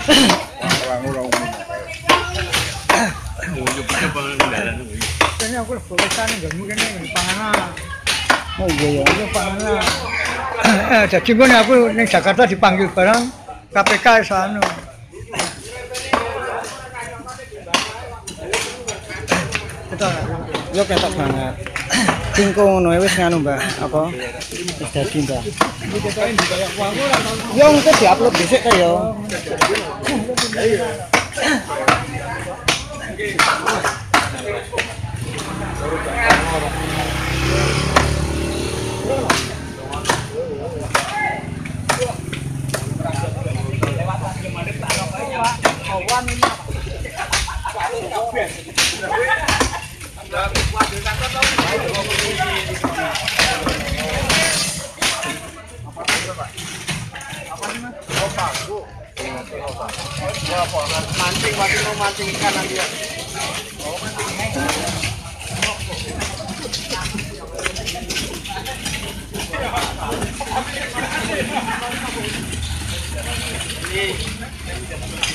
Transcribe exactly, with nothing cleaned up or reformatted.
Orang-orang Kayaknya aku lebih besar nih, gak mungkin nih panganan. Oh iya ya. Itu panganan. Eh, jadi gue nih aku di Jakarta dipanggil barang K P K sana. Kita Yo ketok banget. Cingko ngono wis nganu, Mbak. Apa? Wis dadi, Mbak. Yo engko diupload dhisik ta yo. mancing, mancing mau mancing ikan nanti ya. Ini